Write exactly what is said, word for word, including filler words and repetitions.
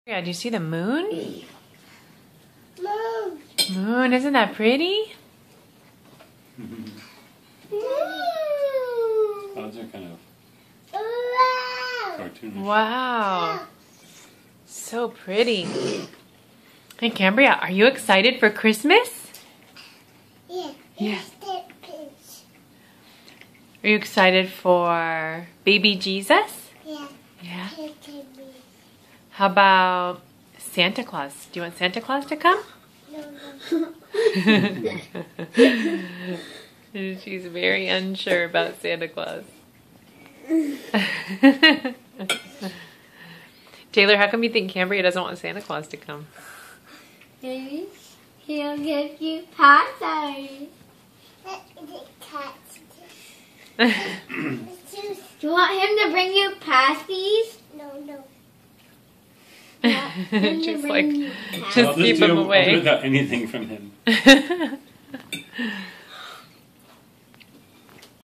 Yeah, do you see the moon? Moon. Moon, isn't that pretty? Clouds are kind of cartoonish. Wow. So pretty. Hey, Cambria, are you excited for Christmas? Yeah. Yeah. Are you excited for baby Jesus? Yeah. Yeah. How about Santa Claus? Do you want Santa Claus to come? No, no. She's very unsure about Santa Claus. Taylor, how come you think Cambria doesn't want Santa Claus to come? Maybe he'll give you pasties. Do you want him to bring you pasties? No, no. Just like, you just keep him away. Without anything from him.